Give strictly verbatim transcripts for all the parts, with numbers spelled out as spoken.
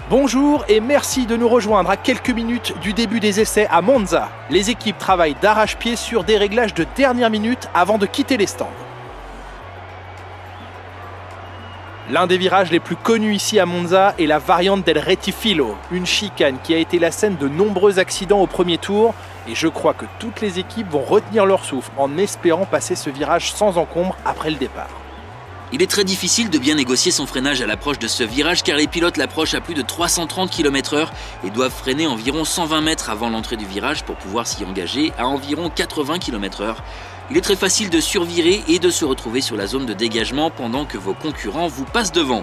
Bonjour et merci de nous rejoindre à quelques minutes du début des essais à Monza. Les équipes travaillent d'arrache-pied sur des réglages de dernière minute avant de quitter les stands. L'un des virages les plus connus ici à Monza est la variante del Retifilo, une chicane qui a été la scène de nombreux accidents au premier tour. Et je crois que toutes les équipes vont retenir leur souffle en espérant passer ce virage sans encombre après le départ. Il est très difficile de bien négocier son freinage à l'approche de ce virage car les pilotes l'approchent à plus de trois cent trente kilomètres heure et doivent freiner environ cent vingt mètres avant l'entrée du virage pour pouvoir s'y engager à environ quatre-vingts kilomètres heure. Il est très facile de survirer et de se retrouver sur la zone de dégagement pendant que vos concurrents vous passent devant.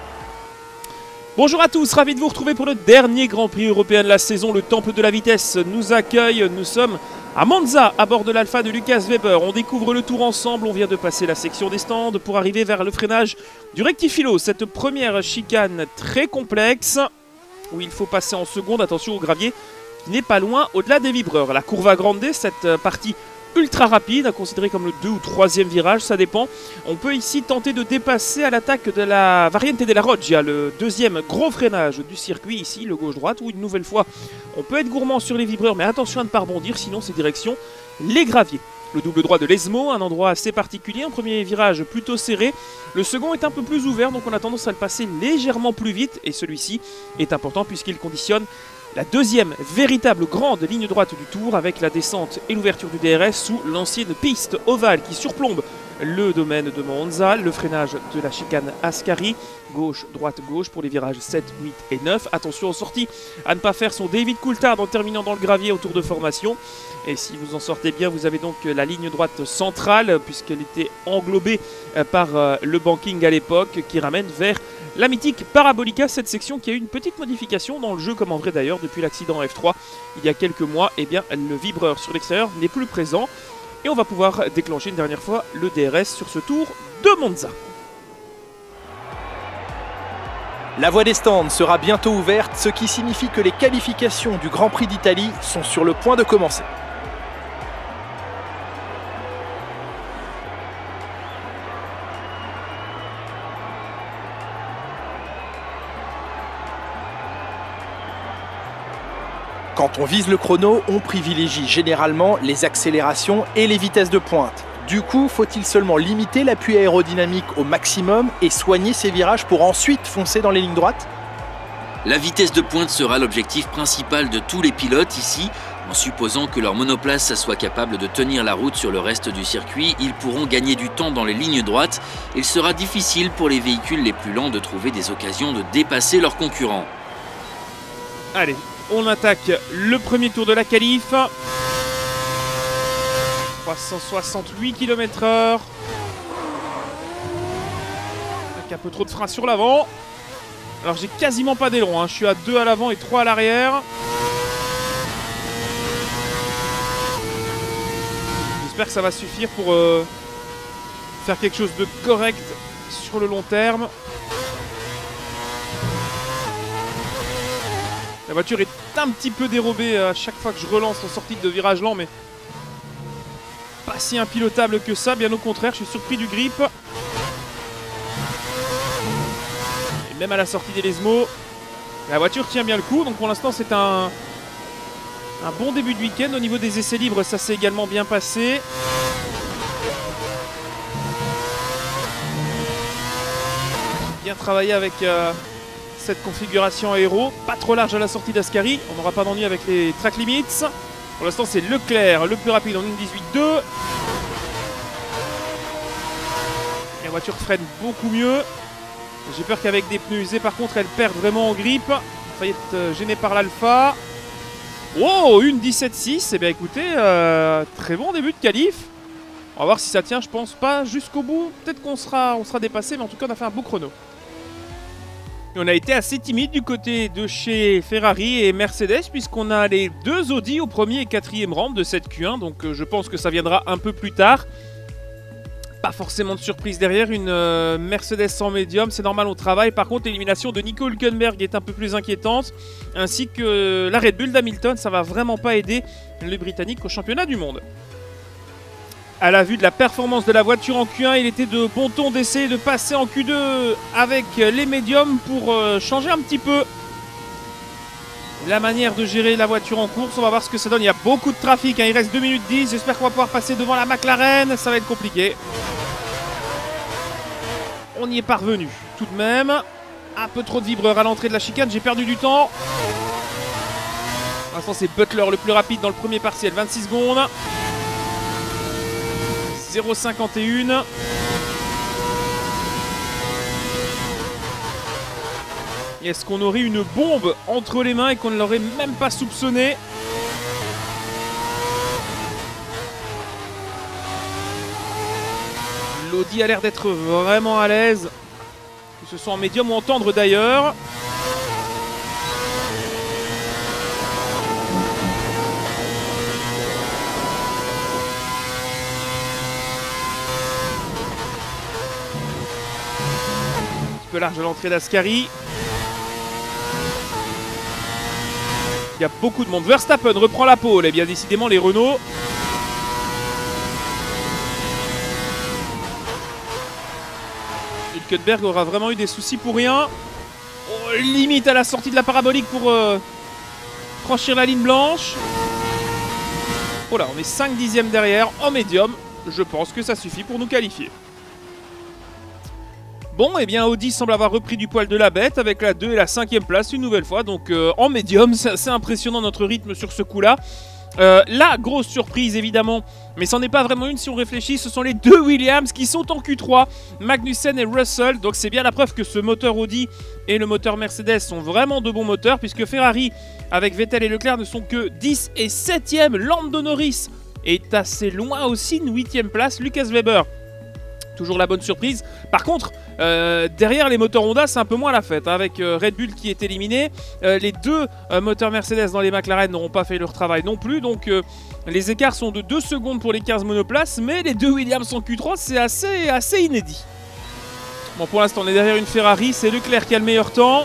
Bonjour à tous, ravi de vous retrouver pour le dernier Grand Prix européen de la saison. Le Temple de la Vitesse nous accueille. Nous sommes à Monza, à bord de l'Alfa de Lucas Weber. On découvre le tour ensemble. On vient de passer la section des stands pour arriver vers le freinage du Rectifilo. Cette première chicane très complexe où il faut passer en seconde. Attention au gravier qui n'est pas loin au-delà des vibreurs. La Curva Grande, cette partie ultra rapide, à considérer comme le deux ou troisième virage, ça dépend. On peut ici tenter de dépasser à l'attaque de la Variante della Roggia, le deuxième gros freinage du circuit, ici, le gauche-droite, où une nouvelle fois, on peut être gourmand sur les vibreurs, mais attention à ne pas rebondir, sinon c'est direction les graviers. Le double droit de l'Esmo, un endroit assez particulier, un premier virage plutôt serré. Le second est un peu plus ouvert, donc on a tendance à le passer légèrement plus vite, et celui-ci est important puisqu'il conditionne la deuxième véritable grande ligne droite du tour avec la descente et l'ouverture du D R S sous l'ancienne piste ovale qui surplombe le domaine de Monza. Le freinage de la chicane Ascari, gauche, droite, gauche pour les virages sept, huit et neuf. Attention aux sorties à ne pas faire son David Coulthard en terminant dans le gravier au tour de formation. Et si vous en sortez bien, vous avez donc la ligne droite centrale puisqu'elle était englobée par le banking à l'époque qui ramène vers la mythique Parabolica, cette section qui a eu une petite modification dans le jeu, comme en vrai d'ailleurs depuis l'accident F trois il y a quelques mois. Et bien le vibreur sur l'extérieur n'est plus présent et on va pouvoir déclencher une dernière fois le D R S sur ce tour de Monza. La voie des stands sera bientôt ouverte, ce qui signifie que les qualifications du Grand Prix d'Italie sont sur le point de commencer. Quand on vise le chrono, on privilégie généralement les accélérations et les vitesses de pointe. Du coup, faut-il seulement limiter l'appui aérodynamique au maximum et soigner ses virages pour ensuite foncer dans les lignes droites? La vitesse de pointe sera l'objectif principal de tous les pilotes ici. En supposant que leur monoplace soit capable de tenir la route sur le reste du circuit, ils pourront gagner du temps dans les lignes droites. Il sera difficile pour les véhicules les plus lents de trouver des occasions de dépasser leurs concurrents. Allez, on attaque le premier tour de la qualif. trois cent soixante-huit kilomètres heure. Avec un peu trop de frein sur l'avant. Alors j'ai quasiment pas d'aileron, hein. Je suis à deux à l'avant et trois à l'arrière. J'espère que ça va suffire pour euh, faire quelque chose de correct sur le long terme. La voiture est un petit peu dérobée à chaque fois que je relance en sortie de virage lent, mais pas si impilotable que ça, bien au contraire, je suis surpris du grip. Et même à la sortie des Lesmo, la voiture tient bien le coup, donc pour l'instant c'est un, un bon début de week-end. Au niveau des essais libres, ça s'est également bien passé. Bien travaillé avec... Euh, cette configuration aéro, pas trop large à la sortie d'Ascari, on n'aura pas d'ennui avec les track limits. Pour l'instant c'est Leclerc, le plus rapide en une dix-huit deux. La voiture freine beaucoup mieux. J'ai peur qu'avec des pneus usés par contre elle perd vraiment en grip. Il va être gêné par l'Alpha. Oh, une dix-sept six, et bien écoutez, euh, très bon début de qualif. On va voir si ça tient, je pense pas jusqu'au bout. Peut-être qu'on sera, on sera dépassé, mais en tout cas on a fait un beau chrono. Et on a été assez timide du côté de chez Ferrari et Mercedes puisqu'on a les deux Audi au premier et quatrième rang de cette Q un. Donc euh, je pense que ça viendra un peu plus tard. Pas forcément de surprise derrière, une euh, Mercedes sans médium, c'est normal au travail. Par contre l'élimination de Nico Hülkenberg est un peu plus inquiétante. Ainsi que euh, la Red Bull d'Hamilton, ça va vraiment pas aider les Britanniques au championnat du monde. À la vue de la performance de la voiture en Q un, il était de bon ton d'essayer de passer en Q deux avec les médiums pour euh, changer un petit peu la manière de gérer la voiture en course. On va voir ce que ça donne. Il y a beaucoup de trafic, hein. Il reste deux minutes dix. J'espère qu'on va pouvoir passer devant la McLaren. Ça va être compliqué. On y est parvenu tout de même. Un peu trop de vibreurs à l'entrée de la chicane. J'ai perdu du temps. Pour l'instant, c'est Butler le plus rapide dans le premier partiel. vingt-six secondes. zéro cinquante et un. Est-ce qu'on aurait une bombe entre les mains et qu'on ne l'aurait même pas soupçonné? L'Audi a l'air d'être vraiment à l'aise. Que ce soit en médium ou en tendre d'ailleurs. Un petit peu large à l'entrée d'Ascari. Il y a beaucoup de monde. Verstappen reprend la pole. Et bien décidément les Renault. Hülkenberg aura vraiment eu des soucis pour rien. Oh, limite à la sortie de la parabolique pour euh, franchir la ligne blanche. Oh là, on est cinq dixièmes derrière en médium. Je pense que ça suffit pour nous qualifier. Bon, et eh bien Audi semble avoir repris du poil de la bête avec la deux et la cinquième place une nouvelle fois. Donc euh, en médium, c'est assez impressionnant notre rythme sur ce coup-là. Euh, la grosse surprise évidemment, mais c'en est pas vraiment une si on réfléchit, ce sont les deux Williams qui sont en Q trois, Magnussen et Russell. Donc c'est bien la preuve que ce moteur Audi et le moteur Mercedes sont vraiment de bons moteurs, puisque Ferrari avec Vettel et Leclerc ne sont que dix et septième. Lando Norris est assez loin aussi, une huitième place. Lucas Weber, toujours la bonne surprise. Par contre, euh, derrière les moteurs Honda, c'est un peu moins la fête, hein, avec euh, Red Bull qui est éliminé. Euh, les deux euh, moteurs Mercedes dans les McLaren n'auront pas fait leur travail non plus. Donc euh, les écarts sont de deux secondes pour les quinze monoplaces. Mais les deux Williams en Q trois, c'est assez, assez inédit. Bon, pour l'instant, on est derrière une Ferrari. C'est Leclerc qui a le meilleur temps.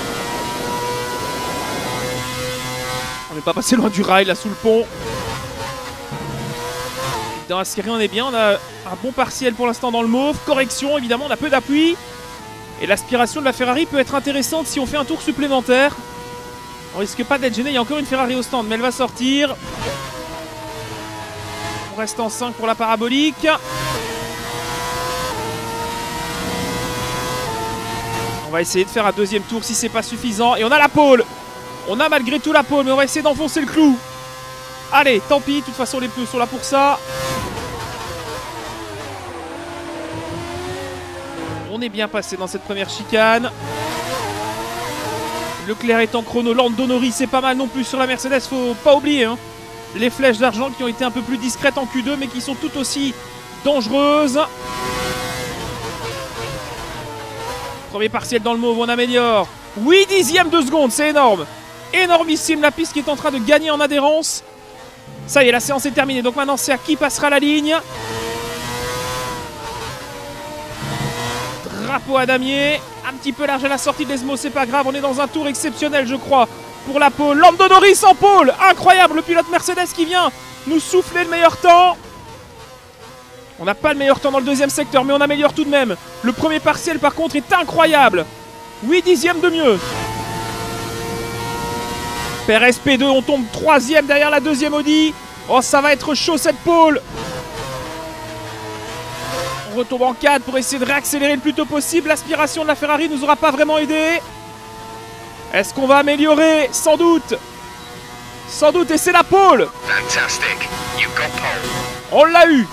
On n'est pas passé loin du rail, là, sous le pont. Dans la série, on est bien. On a un bon partiel pour l'instant dans le mauve. Correction, évidemment, on a peu d'appui. Et l'aspiration de la Ferrari peut être intéressante si on fait un tour supplémentaire. On risque pas d'être gêné. Il y a encore une Ferrari au stand, mais elle va sortir. On reste en cinq pour la parabolique. On va essayer de faire un deuxième tour si c'est pas suffisant. Et on a la pole. On a malgré tout la pole, mais on va essayer d'enfoncer le clou. Allez, tant pis. De toute façon, les pneus sont là pour ça. On est bien passé dans cette première chicane. Leclerc est en chrono. Lando Norris, c'est pas mal non plus sur la Mercedes. Faut pas oublier hein, les flèches d'argent qui ont été un peu plus discrètes en Q deux, mais qui sont tout aussi dangereuses. Premier partiel dans le mauve, on améliore. huit dixièmes de seconde, c'est énorme. Énormissime, la piste qui est en train de gagner en adhérence. Ça y est, la séance est terminée. Donc maintenant, c'est à qui passera la ligne. Drapeau à damier, un petit peu large à la sortie de l'Esmo, c'est pas grave, on est dans un tour exceptionnel je crois pour la pole. Lando Norris en pole, incroyable, le pilote Mercedes qui vient nous souffler le meilleur temps. On n'a pas le meilleur temps dans le deuxième secteur, mais on améliore tout de même. Le premier partiel par contre est incroyable, huit dixièmes de mieux. Perez P deux, on tombe troisième derrière la deuxième Audi. Oh, ça va être chaud cette pole. On retombe en quatre pour essayer de réaccélérer le plus tôt possible. L'aspiration de la Ferrari ne nous aura pas vraiment aidé. Est-ce qu'on va améliorer? Sans doute. Sans doute, et c'est la pole. On l'a eu.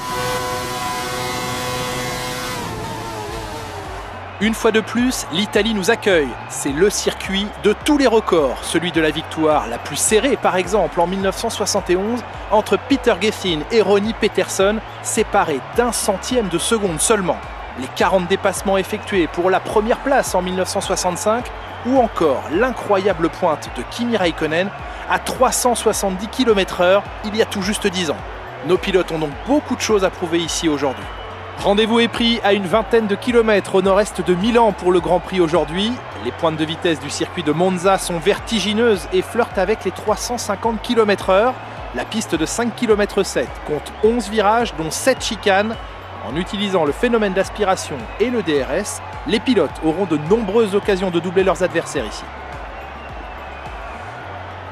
Une fois de plus, l'Italie nous accueille. C'est le circuit de tous les records. Celui de la victoire la plus serrée, par exemple, en mille neuf cent soixante et onze, entre Peter Gethin et Ronnie Peterson, séparés d'un centième de seconde seulement. Les quarante dépassements effectués pour la première place en mille neuf cent soixante-cinq, ou encore l'incroyable pointe de Kimi Räikkönen à trois cent soixante-dix kilomètres heure il y a tout juste dix ans. Nos pilotes ont donc beaucoup de choses à prouver ici aujourd'hui. Rendez-vous est pris à une vingtaine de kilomètres au nord-est de Milan pour le Grand Prix aujourd'hui. Les pointes de vitesse du circuit de Monza sont vertigineuses et flirtent avec les trois cent cinquante kilomètres heure. La piste de cinq virgule sept kilomètres compte onze virages dont sept chicanes. En utilisant le phénomène d'aspiration et le D R S, les pilotes auront de nombreuses occasions de doubler leurs adversaires ici.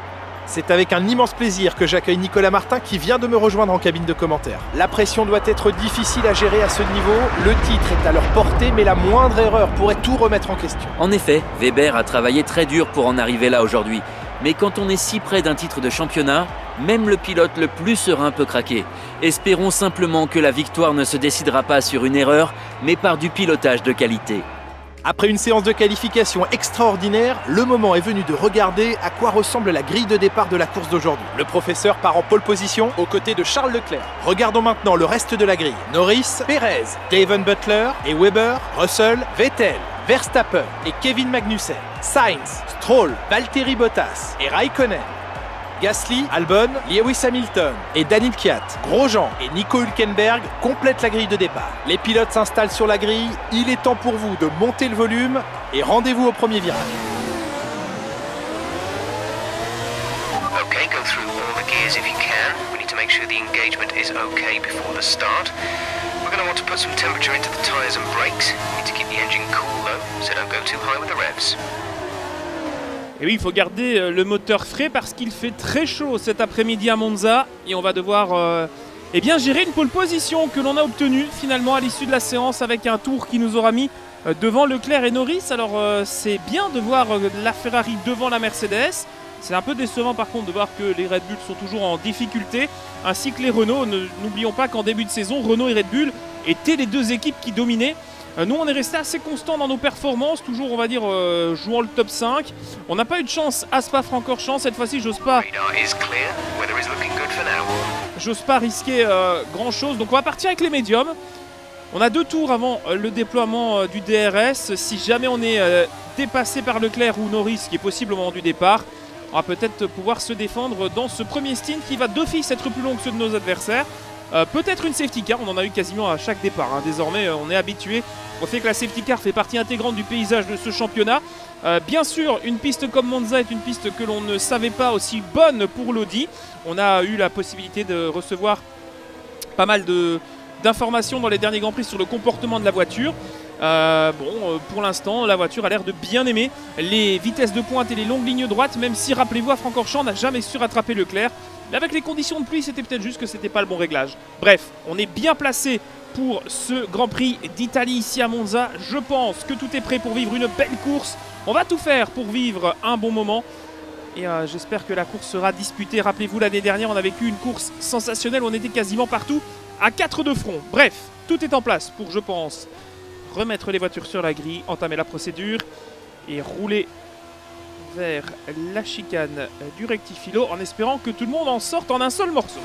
C'est avec un immense plaisir que j'accueille Nicolas Martin qui vient de me rejoindre en cabine de commentaires. La pression doit être difficile à gérer à ce niveau, le titre est à leur portée mais la moindre erreur pourrait tout remettre en question. En effet, Weber a travaillé très dur pour en arriver là aujourd'hui. Mais quand on est si près d'un titre de championnat, même le pilote le plus serein peut craquer. Espérons simplement que la victoire ne se décidera pas sur une erreur, mais par du pilotage de qualité. Après une séance de qualification extraordinaire, le moment est venu de regarder à quoi ressemble la grille de départ de la course d'aujourd'hui. Le professeur part en pole position aux côtés de Charles Leclerc. Regardons maintenant le reste de la grille. Norris, Perez, Daven Butler et Weber, Russell, Vettel, Verstappen et Kevin Magnussen, Sainz, Stroll, Valtteri Bottas et Raikkonen, Gasly, Albon, Lewis Hamilton et Daniel Kvyat, Grosjean et Nico Hülkenberg complètent la grille de départ. Les pilotes s'installent sur la grille, il est temps pour vous de monter le volume et rendez-vous au premier virage. Okay, go through all the gears if you can. We need to make sure the engagement is okay before the start. We're going to want to put some temperature into the tyres and brakes. We need to keep the engine cool though, so don't go too high with the revs. Et oui, il faut garder le moteur frais parce qu'il fait très chaud cet après-midi à Monza. Et on va devoir euh, eh bien, gérer une pole position que l'on a obtenue finalement à l'issue de la séance avec un tour qui nous aura mis euh, devant Leclerc et Norris. Alors euh, c'est bien de voir euh, la Ferrari devant la Mercedes. C'est un peu décevant par contre de voir que les Red Bull sont toujours en difficulté, ainsi que les Renault. N'oublions pas qu'en début de saison, Renault et Red Bull étaient les deux équipes qui dominaient. Nous, on est resté assez constant dans nos performances, toujours, on va dire, euh, jouant le top cinq. On n'a pas eu de chance à Spa-Francorchamps. Cette fois-ci, j'ose pas, j'ose pas risquer euh, grand-chose. Donc, on va partir avec les médiums. On a deux tours avant euh, le déploiement euh, du D R S. Si jamais on est euh, dépassé par Leclerc ou Norris, ce qui est possible au moment du départ, on va peut-être pouvoir se défendre dans ce premier stint qui va d'office être plus long que ceux de nos adversaires. Euh, peut-être une safety car, on en a eu quasiment à chaque départ. Hein. Désormais, euh, on est habitué au fait que la safety car fait partie intégrante du paysage de ce championnat. Euh, bien sûr, une piste comme Monza est une piste que l'on ne savait pas aussi bonne pour l'Audi. On a eu la possibilité de recevoir pas mal d'informations dans les derniers Grands Prix sur le comportement de la voiture. Euh, bon, euh, pour l'instant, la voiture a l'air de bien aimer les vitesses de pointe et les longues lignes droites, même si, rappelez-vous, à Francorchamps, on n'a jamais su rattraper Leclerc. Mais avec les conditions de pluie, c'était peut-être juste que c'était pas le bon réglage. Bref, on est bien placé pour ce Grand Prix d'Italie ici à Monza. Je pense que tout est prêt pour vivre une belle course. On va tout faire pour vivre un bon moment. Et euh, j'espère que la course sera disputée. Rappelez-vous, l'année dernière, on a vécu une course sensationnelle. On était quasiment partout à quatre de front. Bref, tout est en place pour, je pense, remettre les voitures sur la grille, entamer la procédure et rouler vers la chicane du rectifilo en espérant que tout le monde en sorte en un seul morceau.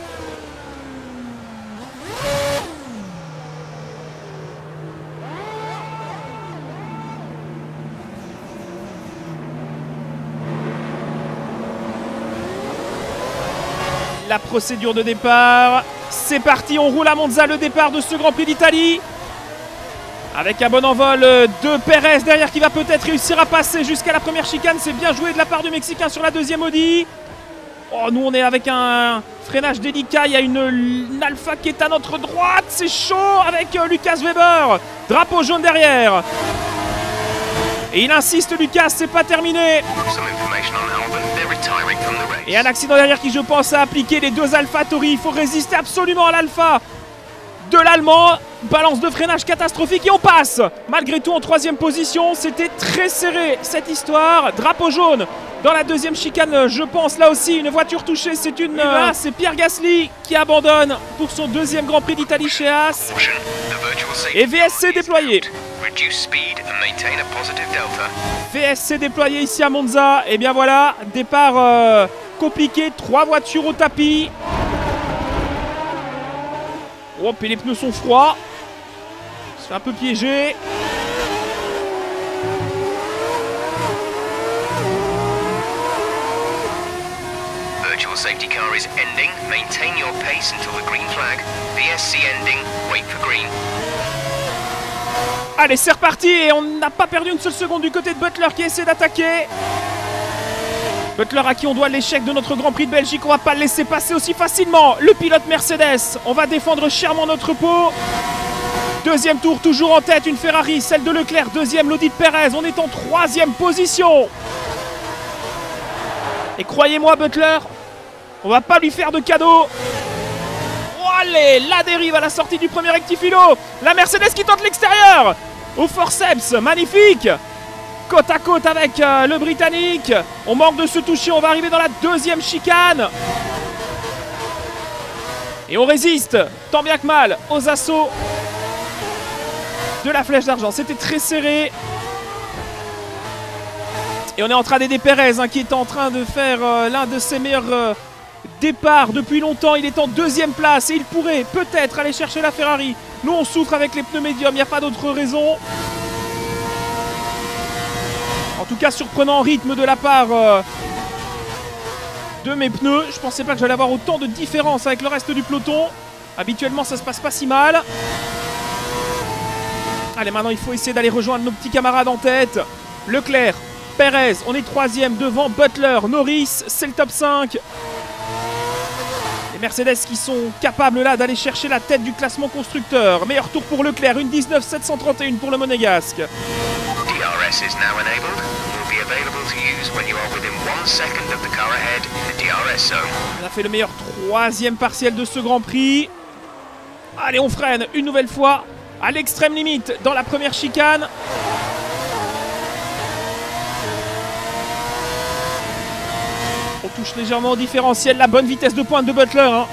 La procédure de départ, c'est parti, on roule à Monza, le départ de ce Grand Prix d'Italie. Avec un bon envol de Perez derrière qui va peut-être réussir à passer jusqu'à la première chicane. C'est bien joué de la part du Mexicain sur la deuxième Audi. Oh, nous on est avec un freinage délicat. Il y a une, une Alpha qui est à notre droite. C'est chaud avec euh, Lucas Weber. Drapeau jaune derrière. Et il insiste, Lucas, c'est pas terminé. Et un accident derrière qui, je pense, a appliqué les deux AlphaTauri. Il faut résister absolument à l'Alpha de l'Allemand. Balance de freinage catastrophique et on passe. Malgré tout en troisième position, c'était très serré cette histoire. Drapeau jaune dans la deuxième chicane, je pense. Là aussi, une voiture touchée, c'est une... Euh, c'est Pierre Gasly qui abandonne pour son deuxième Grand Prix d'Italie chez Haas. Et V S C déployé. V S C déployé ici à Monza. Et bien voilà, départ euh, compliqué. Trois voitures au tapis. Hop, et les pneus sont froids. C'est un peu piégé. Virtual safety car is ending. Maintain your pace until the green flag. V S C ending. Wait for green. Allez, c'est reparti et on n'a pas perdu une seule seconde du côté de Butler qui essaie d'attaquer. Butler à qui on doit l'échec de notre Grand Prix de Belgique. On va pas le laisser passer aussi facilement. Le pilote Mercedes. On va défendre chèrement notre peau. Deuxième tour, toujours en tête, une Ferrari, celle de Leclerc. Deuxième, l'Audi de Perez. On est en troisième position. Et croyez-moi Butler, on va pas lui faire de cadeau. Oh allez, la dérive à la sortie du premier rectifilo. La Mercedes qui tente l'extérieur. Au forceps, magnifique. Côte à côte avec euh, le Britannique. On manque de se toucher, on va arriver dans la deuxième chicane. Et on résiste, tant bien que mal, aux assauts de la flèche d'argent. C'était très serré. Et on est en train d'aider Perez, hein, qui est en train de faire euh, l'un de ses meilleurs euh, départs depuis longtemps. Il est en deuxième place et il pourrait peut-être aller chercher la Ferrari. Nous, on souffre avec les pneus médiums, il n'y a pas d'autre raison. En tout cas, surprenant rythme de la part euh, de mes pneus. Je pensais pas que j'allais avoir autant de différence avec le reste du peloton. Habituellement, ça se passe pas si mal. Allez, maintenant, il faut essayer d'aller rejoindre nos petits camarades en tête. Leclerc, Perez, on est troisième devant Butler, Norris, c'est le top cinq. Les Mercedes qui sont capables là d'aller chercher la tête du classement constructeur. Meilleur tour pour Leclerc, une dix-neuf sept cent trente et un pour le Monégasque. D R S is now enabled. Will be available to use when you are within one second of the car ahead in the D R S zone. On a fait le meilleur troisième partiel de ce Grand Prix. Allez, on freine une nouvelle fois à l'extrême limite dans la première chicane. On touche légèrement au différentiel, la bonne vitesse de pointe de Butler. Hein.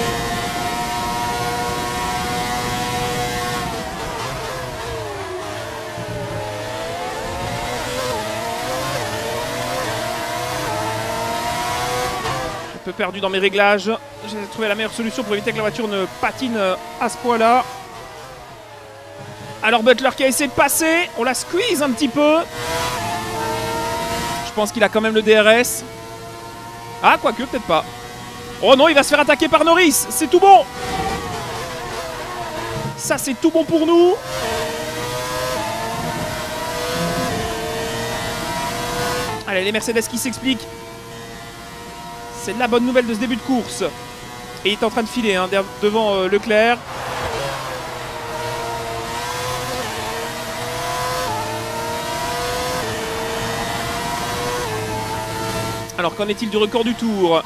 Un peu perdu dans mes réglages. J'ai trouvé la meilleure solution pour éviter que la voiture ne patine à ce point-là. Alors Butler qui a essayé de passer. On la squeeze un petit peu. Je pense qu'il a quand même le D R S. Ah, quoique, peut-être pas. Oh non, il va se faire attaquer par Norris. C'est tout bon. Ça, c'est tout bon pour nous. Allez, les Mercedes qui s'expliquent. C'est la bonne nouvelle de ce début de course. Et il est en train de filer hein, devant euh, Leclerc. Alors, qu'en est-il du record du tour?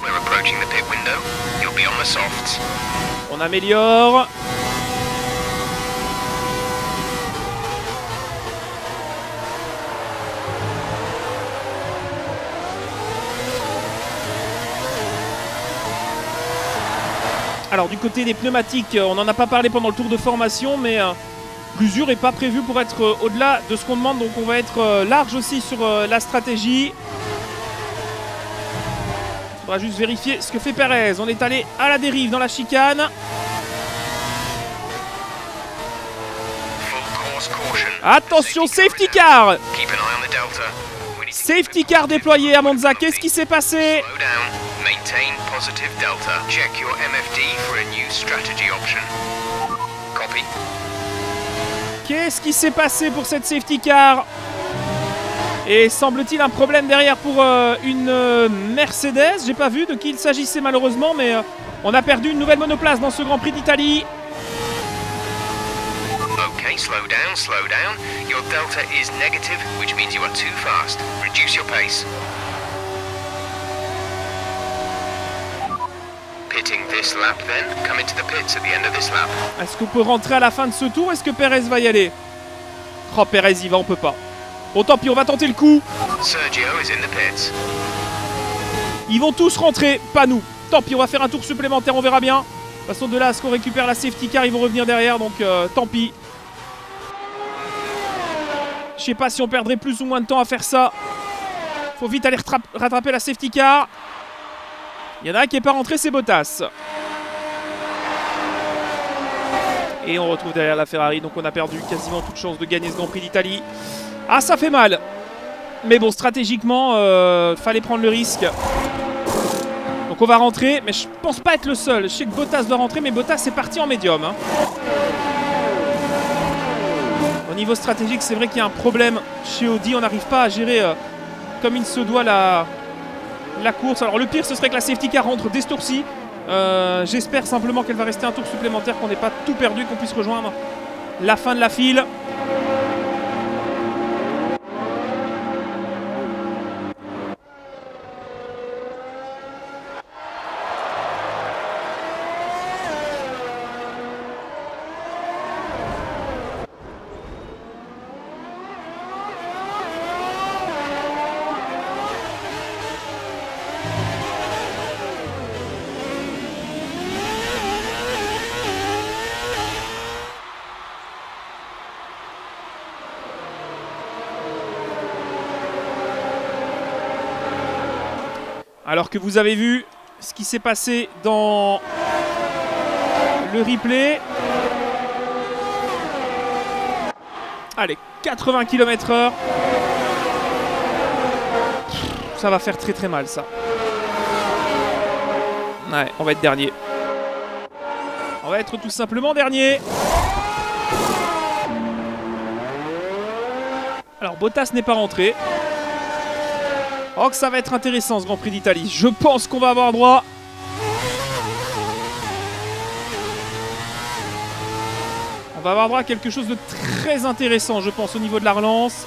On améliore. Alors, du côté des pneumatiques, on n'en a pas parlé pendant le tour de formation, mais euh, l'usure n'est pas prévue pour être euh, au-delà de ce qu'on demande. Donc, on va être euh, large aussi sur euh, la stratégie. On va juste vérifier ce que fait Perez. On est allé à la dérive dans la chicane. Attention, safety car. Safety car déployé à Monza. Qu'est-ce qui s'est passé? Qu'est-ce qui s'est passé pour cette safety car? Et semble-t-il un problème derrière pour euh, une euh, Mercedes. J'ai pas vu de qui il s'agissait malheureusement, mais euh, on a perdu une nouvelle monoplace dans ce Grand Prix d'Italie. Okay, slow down, slow down. Your delta is negative, which means you are too fast. Reduce your pace. Pitting this lap then. Come into the pits at the end of this lap. Est-ce qu'on peut rentrer à la fin de ce tour? Est-ce que Perez va y aller? Oh, Perez y va, on peut pas. Bon, tant pis, on va tenter le coup. Sergio is in the pits. Ils vont tous rentrer, pas nous. Tant pis, on va faire un tour supplémentaire, on verra bien. De toute façon, de là à ce qu'on récupère la safety car, ils vont revenir derrière, donc euh, tant pis. Je sais pas si on perdrait plus ou moins de temps à faire ça. Faut vite aller rattraper la safety car. Il y en a un qui n'est pas rentré, c'est Bottas. Et on retrouve derrière la Ferrari, donc on a perdu quasiment toute chance de gagner ce Grand Prix d'Italie. Ah, ça fait mal. Mais bon, stratégiquement, euh, fallait prendre le risque. Donc on va rentrer, mais je pense pas être le seul. Je sais que Bottas doit rentrer, mais Bottas est parti en médium. Hein. Au niveau stratégique, c'est vrai qu'il y a un problème chez Audi. On n'arrive pas à gérer euh, comme il se doit la, la course. Alors le pire, ce serait que la safety car rentre dès ce tour-ci. Euh, J'espère simplement qu'elle va rester un tour supplémentaire, qu'on n'ait pas tout perdu, qu'on puisse rejoindre la fin de la file. Alors que vous avez vu ce qui s'est passé dans le replay. Allez, quatre-vingts kilomètres heure. Ça va faire très très mal ça. Ouais, on va être dernier. On va être tout simplement dernier. Alors Bottas n'est pas rentré. Oh que ça va être intéressant ce Grand Prix d'Italie. Je pense qu'on va avoir droit. On va avoir droit à quelque chose de très intéressant, je pense, au niveau de la relance.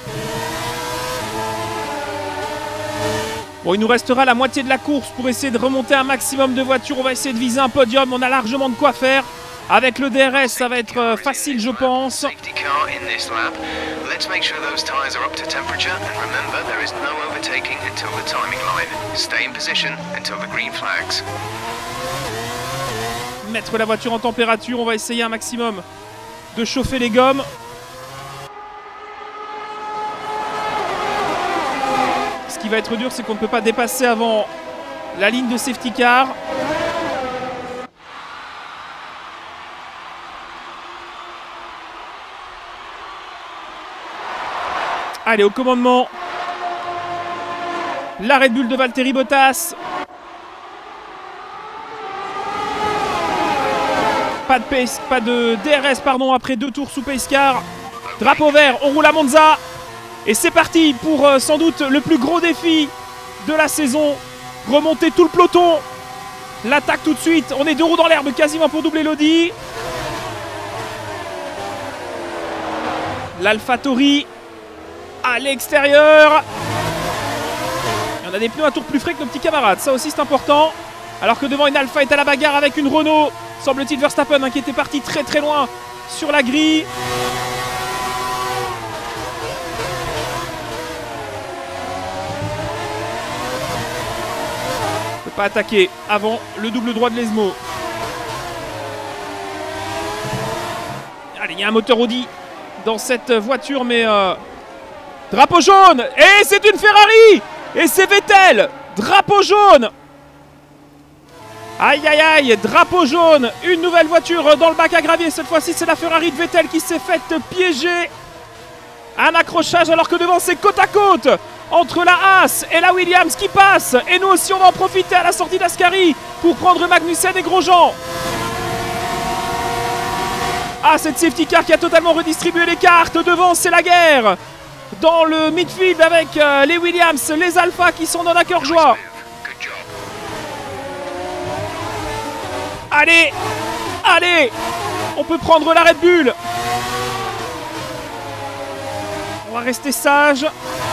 Bon, il nous restera la moitié de la course pour essayer de remonter un maximum de voitures. On va essayer de viser un podium. On a largement de quoi faire. Avec le D R S, ça va être euh, facile, je pense. Mettre la voiture en température. On va essayer un maximum de chauffer les gommes. Ce qui va être dur, c'est qu'on ne peut pas dépasser avant la ligne de safety car. Allez, au commandement, la Red Bull de Valtteri Bottas. Pas de, pace, pas de D R S pardon, après deux tours sous pace car. Drapeau vert, on roule à Monza. Et c'est parti pour euh, sans doute le plus gros défi de la saison. Remonter tout le peloton. L'attaque tout de suite. On est deux roues dans l'herbe quasiment pour doubler l'Audi. L'AlphaTauri à l'extérieur. On a des pneus un tour plus frais que nos petits camarades. Ça aussi c'est important. Alors que devant une Alpha est à la bagarre avec une Renault. Semble-t-il Verstappen hein, qui était parti très très loin sur la grille. Ne peut pas attaquer avant le double droit de l'Esmo. Allez, il y a un moteur Audi dans cette voiture, mais... Euh... Drapeau jaune. Et c'est une Ferrari. Et c'est Vettel. Drapeau jaune. Aïe aïe aïe, drapeau jaune, une nouvelle voiture dans le bac à gravier. Cette fois-ci, c'est la Ferrari de Vettel qui s'est faite piéger. Un accrochage alors que devant, c'est côte à côte entre la Haas et la Williams qui passe. Et nous aussi, on va en profiter à la sortie d'Ascari pour prendre Magnussen et Grosjean. Ah, cette safety car qui a totalement redistribué les cartes. Devant, c'est la guerre. Dans le midfield avec euh, les Williams, les Alpha qui sont dans la cœur joie. Allez, allez, on peut prendre la Red Bull. On va rester sage.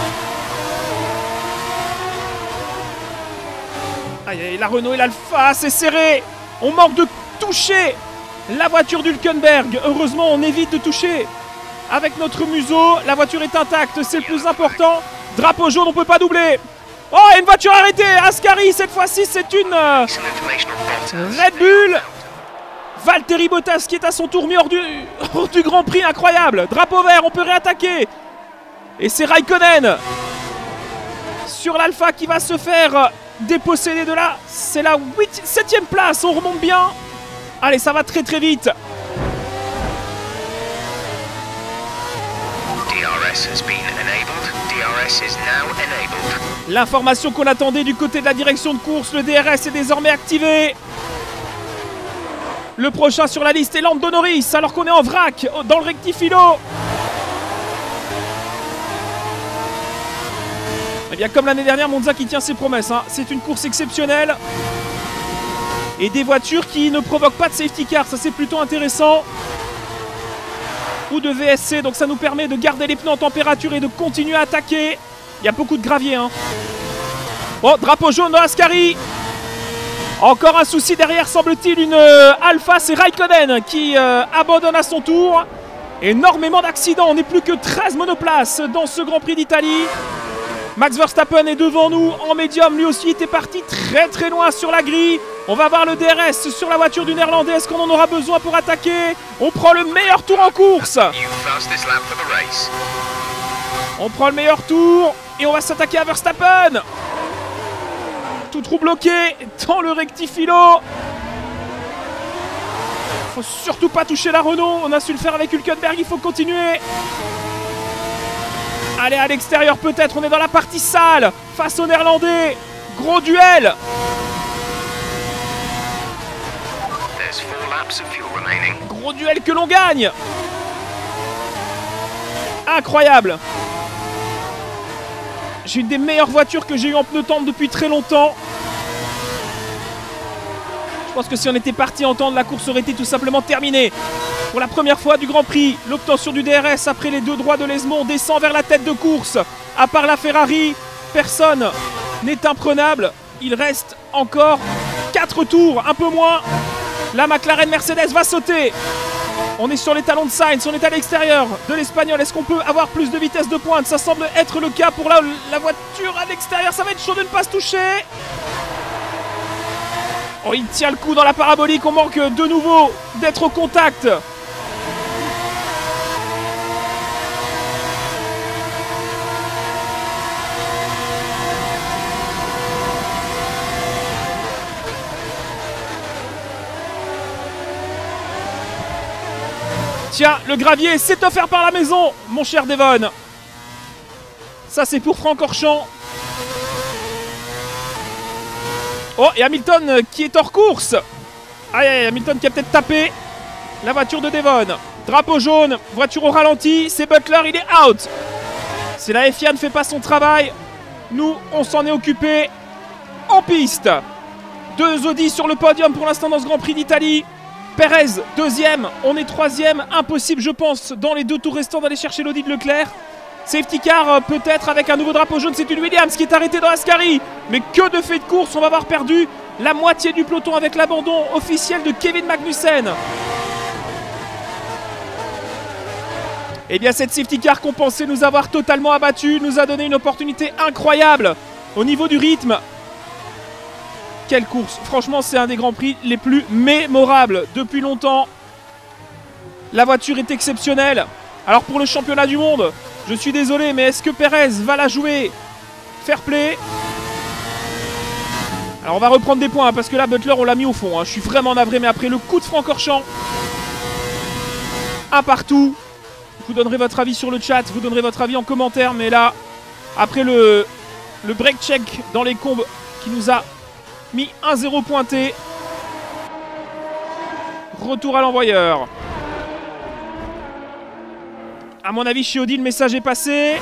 Aïe, aïe, la Renault et l'Alpha, c'est serré. On manque de toucher la voiture d'Hülkenberg. Heureusement, on évite de toucher avec notre museau. La voiture est intacte, c'est le plus important. Drapeau jaune, on ne peut pas doubler. Oh, une voiture arrêtée. Ascari, cette fois-ci, c'est une euh, Red Bull. Valtteri Bottas qui est à son tour mis hors du, hors du Grand Prix, incroyable. Drapeau vert, on peut réattaquer. Et c'est Raikkonen sur l'Alpha qui va se faire déposséder de là. C'est la septième place, on remonte bien. Allez, ça va très très vite. L'information qu'on attendait du côté de la direction de course, le D R S est désormais activé. Le prochain sur la liste est Lando Norris, alors qu'on est en vrac dans le rectifilo. Eh bien, comme l'année dernière, Monza qui tient ses promesses. Hein. C'est une course exceptionnelle. Et des voitures qui ne provoquent pas de safety car, ça c'est plutôt intéressant. Ou de V S C, donc ça nous permet de garder les pneus en température et de continuer à attaquer. Il y a beaucoup de gravier. Hein. Bon, drapeau jaune à Ascari. Encore un souci derrière, semble-t-il, une euh, Alpha, c'est Raikkonen qui euh, abandonne à son tour. Énormément d'accidents, on n'est plus que treize monoplaces dans ce Grand Prix d'Italie. Max Verstappen est devant nous en médium, lui aussi était parti très très loin sur la grille. On va voir le D R S sur la voiture du Néerlandais, est-ce qu'on en aura besoin pour attaquer? On prend le meilleur tour en course. On prend le meilleur tour et on va s'attaquer à Verstappen. Tout trou bloqué dans le rectifilo. Faut surtout pas toucher la Renault. On a su le faire avec Hülkenberg, il faut continuer. Allez, à l'extérieur peut-être, on est dans la partie sale. Face aux Néerlandais. Gros duel. Gros duel que l'on gagne. Incroyable. J'ai une des meilleures voitures que j'ai eu en pneu tendre depuis très longtemps. Je pense que si on était parti en tendre, la course aurait été tout simplement terminée. Pour la première fois du Grand Prix, l'obtention du D R S après les deux droits de Lesmond descend vers la tête de course. À part la Ferrari, personne n'est imprenable. Il reste encore quatre tours, un peu moins. La McLaren Mercedes va sauter. On est sur les talons de Sainz, on est à l'extérieur de l'Espagnol. Est-ce qu'on peut avoir plus de vitesse de pointe? Ça semble être le cas pour la, la voiture à l'extérieur. Ça va être chaud de ne pas se toucher. Oh, il tient le coup dans la parabolique. On manque de nouveau d'être au contact. Tiens, le gravier, c'est offert par la maison, mon cher Devon. Ça, c'est pour Francorchamps. Oh, et Hamilton qui est hors course. Aïe, aïe, Hamilton qui a peut-être tapé la voiture de Devon. Drapeau jaune, voiture au ralenti. C'est Butler, il est out. Si la F I A ne fait pas son travail, nous, on s'en est occupé en piste. Deux Audi sur le podium pour l'instant dans ce Grand Prix d'Italie. Perez, deuxième, on est troisième. Impossible, je pense, dans les deux tours restants d'aller chercher l'Audi de Leclerc. Safety car, peut-être avec un nouveau drapeau jaune. C'est une Williams qui est arrêtée dans Ascari. Mais que de fait de course, on va avoir perdu la moitié du peloton avec l'abandon officiel de Kevin Magnussen. Et bien, cette safety car qu'on pensait nous avoir totalement abattu nous a donné une opportunité incroyable au niveau du rythme. Quelle course! Franchement, c'est un des Grands Prix les plus mémorables depuis longtemps. La voiture est exceptionnelle. Alors pour le championnat du monde, je suis désolé, mais est-ce que Perez va la jouer? Fair play. Alors on va reprendre des points, hein, parce que là, Butler, on l'a mis au fond. Hein. Je suis vraiment navré, mais après le coup de Francorchamps, un partout. Vous donnerez votre avis sur le chat, vous donnerez votre avis en commentaire. Mais là, après le, le break check dans les combes qui nous a mis un zéro pointé. Retour à l'envoyeur. À mon avis, chez Audi, le message est passé.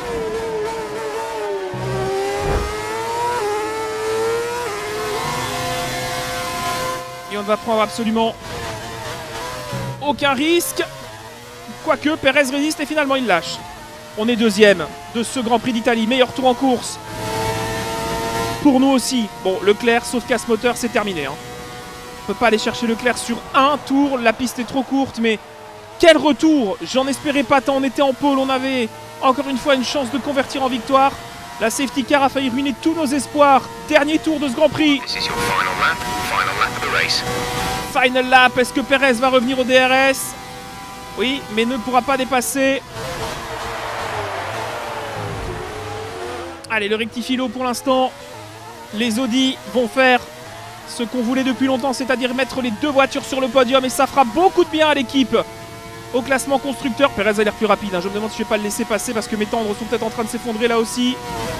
Et on ne va prendre absolument aucun risque. Quoique, Perez résiste et finalement il lâche. On est deuxième de ce Grand Prix d'Italie. Meilleur tour en course. Pour nous aussi. Bon, Leclerc, sauf casse moteur, c'est terminé. Hein. On ne peut pas aller chercher Leclerc sur un tour. La piste est trop courte, mais quel retour! J'en espérais pas tant. On était en pôle. On avait encore une fois une chance de convertir en victoire. La safety car a failli ruiner tous nos espoirs. Dernier tour de ce Grand Prix. Final lap. Est-ce que Perez va revenir au D R S? Oui, mais ne pourra pas dépasser. Allez, le rectifilo pour l'instant. Les Audi vont faire ce qu'on voulait depuis longtemps, c'est-à-dire mettre les deux voitures sur le podium. Et ça fera beaucoup de bien à l'équipe. Au classement constructeur, Perez a l'air plus rapide. Hein. Je me demande si je ne vais pas le laisser passer parce que mes tendres sont peut-être en train de s'effondrer là aussi.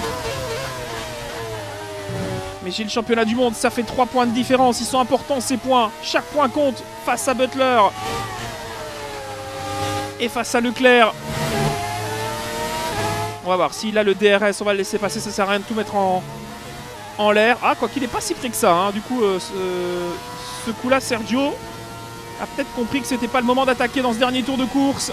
Mais j'ai le championnat du monde, ça fait trois points de différence. Ils sont importants ces points. Chaque point compte face à Butler. Et face à Leclerc. On va voir s'il a le D R S, on va le laisser passer. Ça sert à rien de tout mettre en, en l'air. Ah, quoi qu'il n'est pas si près que ça. Hein. Du coup, euh, ce, ce coup-là, Sergio a peut-être compris que c'était pas le moment d'attaquer dans ce dernier tour de course.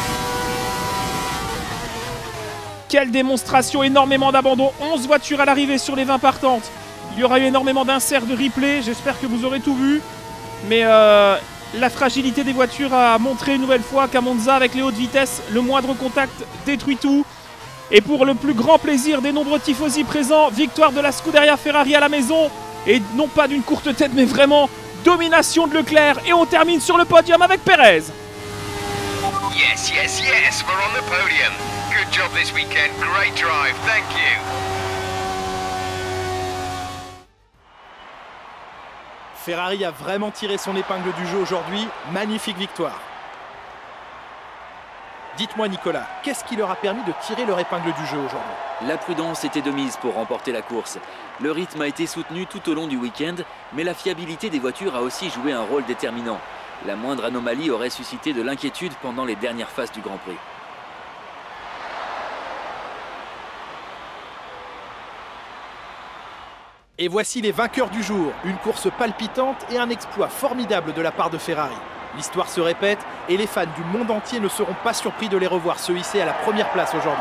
Quelle démonstration, énormément d'abandon. onze voitures à l'arrivée sur les vingt partantes. Il y aura eu énormément d'inserts de replay. J'espère que vous aurez tout vu. Mais euh, la fragilité des voitures a montré une nouvelle fois qu'à Monza, avec les hautes vitesses, le moindre contact détruit tout. Et pour le plus grand plaisir des nombreux tifosi présents, victoire de la Scuderia Ferrari à la maison. Et non pas d'une courte tête, mais vraiment domination de Leclerc. Et on termine sur le podium avec Perez. Yes, yes, yes, we're on the podium. Good job this weekend. Great drive. Thank you. Ferrari a vraiment tiré son épingle du jeu aujourd'hui. Magnifique victoire. Dites-moi Nicolas, qu'est-ce qui leur a permis de tirer leur épingle du jeu aujourd'hui? La prudence était de mise pour remporter la course. Le rythme a été soutenu tout au long du week-end, mais la fiabilité des voitures a aussi joué un rôle déterminant. La moindre anomalie aurait suscité de l'inquiétude pendant les dernières phases du Grand Prix. Et voici les vainqueurs du jour. Une course palpitante et un exploit formidable de la part de Ferrari. L'histoire se répète et les fans du monde entier ne seront pas surpris de les revoir se hisser à la première place aujourd'hui.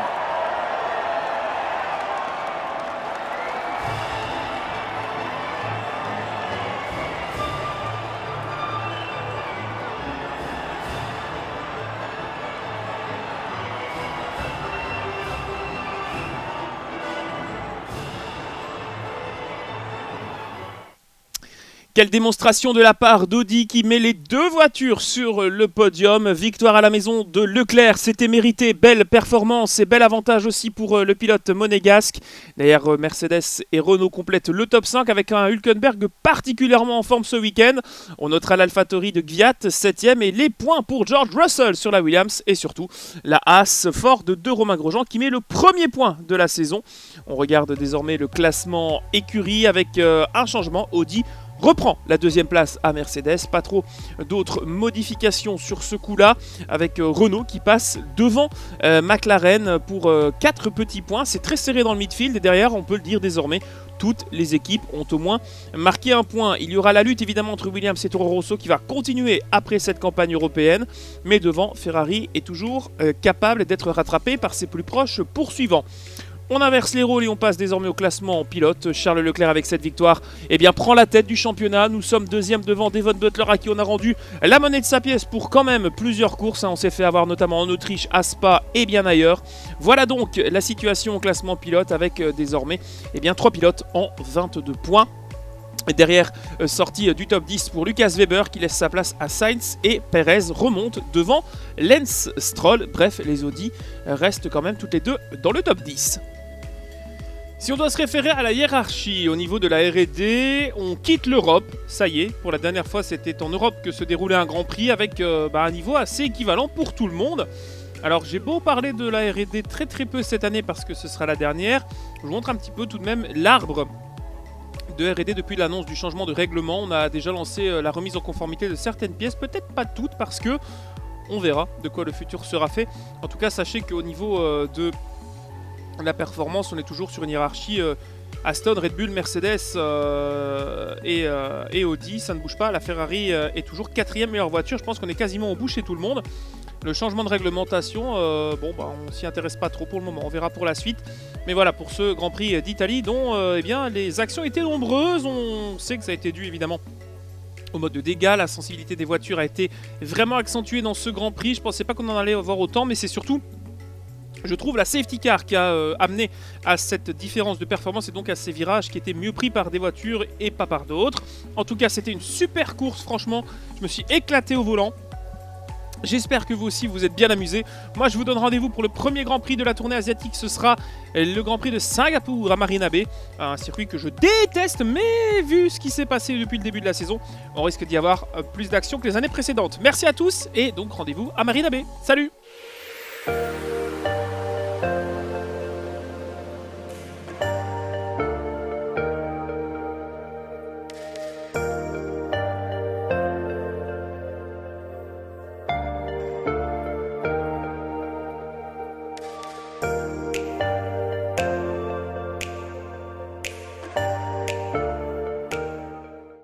Quelle démonstration de la part d'Audi qui met les deux voitures sur le podium. Victoire à la maison de Leclerc, c'était mérité. Belle performance et bel avantage aussi pour le pilote monégasque. D'ailleurs, Mercedes et Renault complètent le top cinq avec un Hülkenberg particulièrement en forme ce week-end. On notera l'AlphaTauri de Gviat, septième, et les points pour George Russell sur la Williams et surtout la Haas Ford de Romain Grosjean qui met le premier point de la saison. On regarde désormais le classement écurie avec euh, un changement. Audi reprend la deuxième place à Mercedes. Pas trop d'autres modifications sur ce coup-là, avec euh, Renault qui passe devant euh, McLaren pour euh, quatre petits points. C'est très serré dans le midfield et derrière, on peut le dire désormais, toutes les équipes ont au moins marqué un point. Il y aura la lutte évidemment entre Williams et Toro Rosso qui va continuer après cette campagne européenne, mais devant, Ferrari est toujours euh, capable d'être rattrapé par ses plus proches poursuivants. On inverse les rôles et on passe désormais au classement en pilote. Charles Leclerc avec cette victoire eh bien, prend la tête du championnat. Nous sommes deuxième devant Devon Butler à qui on a rendu la monnaie de sa pièce pour quand même plusieurs courses. On s'est fait avoir notamment en Autriche, à Spa et bien ailleurs. Voilà donc la situation au classement pilote avec euh, désormais eh bien, trois pilotes en vingt-deux points. Derrière, euh, sortie du top dix pour Lucas Weber qui laisse sa place à Sainz et Perez remonte devant Lance Stroll. Bref, les Audi restent quand même toutes les deux dans le top dix. Si on doit se référer à la hiérarchie au niveau de la R et D, on quitte l'Europe. Ça y est, pour la dernière fois, c'était en Europe que se déroulait un Grand Prix avec euh, bah, un niveau assez équivalent pour tout le monde. Alors, j'ai beau parler de la R et D très très peu cette année parce que ce sera la dernière. Je vous montre un petit peu tout de même l'arbre de R et D depuis l'annonce du changement de règlement. On a déjà lancé euh, la remise en conformité de certaines pièces, peut-être pas toutes parce que on verra de quoi le futur sera fait. En tout cas, sachez qu'au niveau euh, de la performance, on est toujours sur une hiérarchie euh, Aston, Red Bull, Mercedes euh, et, euh, et Audi, ça ne bouge pas. La Ferrari euh, est toujours quatrième meilleure voiture. Je pense qu'on est quasiment au bout chez tout le monde. Le changement de réglementation, euh, bon, bah, on s'y intéresse pas trop pour le moment. On verra pour la suite. Mais voilà, pour ce Grand Prix d'Italie, dont euh, eh bien, les actions étaient nombreuses. On sait que ça a été dû évidemment au mode de dégâts. La sensibilité des voitures a été vraiment accentuée dans ce Grand Prix. Je pensais pas qu'on en allait voir autant, mais c'est surtout, je trouve, la safety car qui a euh, amené à cette différence de performance et donc à ces virages qui étaient mieux pris par des voitures et pas par d'autres. En tout cas, c'était une super course, franchement. Je me suis éclaté au volant. J'espère que vous aussi vous êtes bien amusés. Moi je vous donne rendez-vous pour le premier Grand Prix de la tournée asiatique. Ce sera le Grand Prix de Singapour à Marina Bay. Un circuit que je déteste, mais vu ce qui s'est passé depuis le début de la saison, on risque d'y avoir plus d'action que les années précédentes. Merci à tous et donc rendez-vous à Marina Bay. Salut!